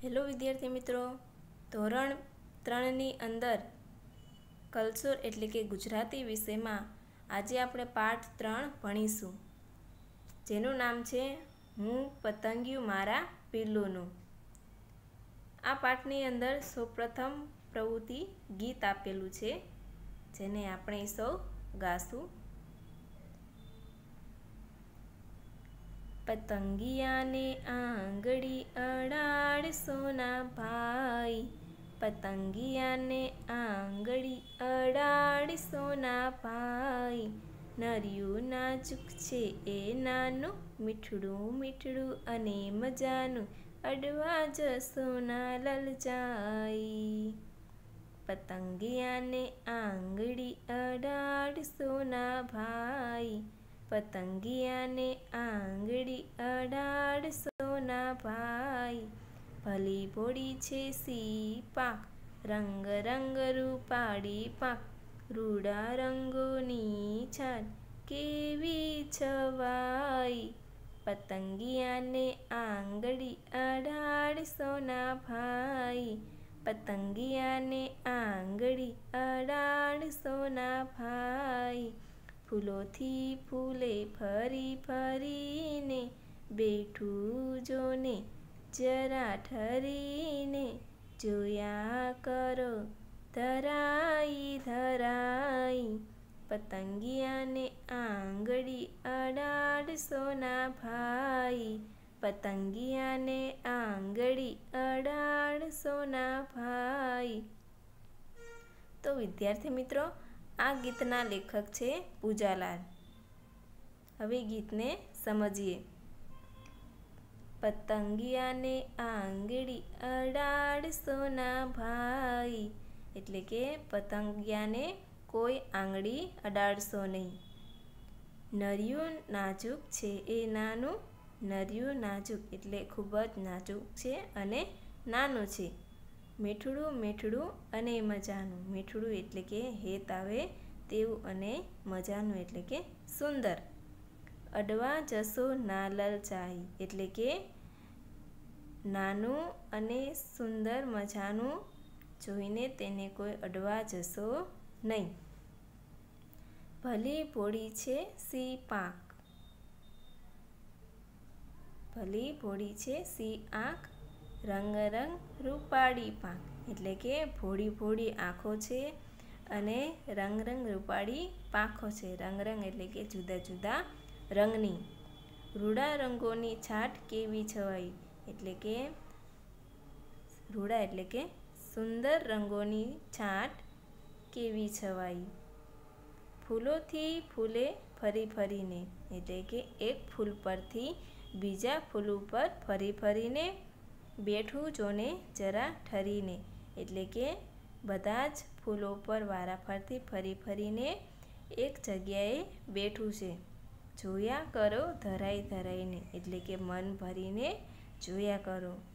Hello વિદ્યાર્થી મિત્રો, ધોરણ 3ની અંદર કલ્ચર એટલે કે ગુજરાતી વિષયમાં આજે આપણે પાઠ 3 ભણીશું, જેનું નામ છે હું પતંગિયું મારા પિલ્લુનું। આ પાઠની અંદર સૌપ્રથમ પ્રવૃત્તિ ગીત આપેલું છે, જેને આપણે સૌ ગાશું। પતંગિયાને આંગળી અડાડશો ના ભાઈ, પતંગિયાને આંગળી અડાડશો ના ભાઈ, નરિયું નાજુક છે એ નાનું, મીઠડું મીઠડું અને મજાનું, અડવા જશો ના લલચાઈ। પતંગિયાને આંગળી અડાડશો ના ભાઈ, પતંગિયાને આંગળી અડાડશો ના ભાઈ, ભલી ભોળી છે સી પાંખ, રંગ રંગ રૂપાળી પાંખ, રૂડા રંગોની છાલ કેવી છવાઈ। પતંગિયાને આંગળી અડાડશો ના ભાઈ, પતંગિયાને આંગળી અડાડશો ના ભાઈ, ફૂલોથી ફૂલે ફરી ફરીને, બેઠું જોને જરા ઠરીને, જોયા કરો ધરાઈ ધરાઈ। પતંગિયાને આંગળી અડાડશો ના ભાઈ, પતંગિયાને આંગળી અડાડશો ના ભાઈ। તો વિદ્યાર્થી મિત્રો, આ ગીતના લેખક છે પૂજાલાલ। હવે ગીતને સમજીએ। પતંગિયાને આંગળી અડાડશો ના ભાઈ, એટલે કે પતંગિયાને કોઈ આંગળી અડાડશો નહીં। નરિયું નાજુક છે એ નાનું, નરિયું નાજુક એટલે ખૂબ જ નાજુક છે અને નાનું છે। મીઠડું મીઠડું અને મજાનું, મીઠડું એટલે કે હેત આવે તેવું અને મજાનું એટલે કે સુંદર। અડવા જશો ના લલચાઈ, એટલે કે નાનું અને સુંદર મજાનું જોઈને તેને કોઈ અડવા જશો નહીં। ભલી ભોળી છે સી પાંખ, ભલી ભોળી છે સી આંખ, રંગ રંગ રૂપાળી પાંખ, એટલે કે ભોળી ભોળી આંખો છે અને રંગ રંગ રૂપાળી પાંખો છે। રંગ રંગ એટલે કે જુદા જુદા રંગની। રૂડા રંગોની છાટ કેવી છવાઈ, એટલે કે રૂડા એટલે કે સુંદર રંગોની છાટ કેવી છવાઈ। ફૂલોથી ફૂલે ફરી ફરીને, એટલે કે એક ફૂલ પરથી બીજા ફૂલ ઉપર ફરી ફરીને, બેઠું જોને જરા ઠરીને, એટલે કે બધા જ ફૂલો પર વારાફરતી ફરી ફરીને એક જગ્યાએ બેઠું છે। જોયા કરો ધરાઈ ધરાઈને, એટલે કે મન ભરીને જોયા કરો।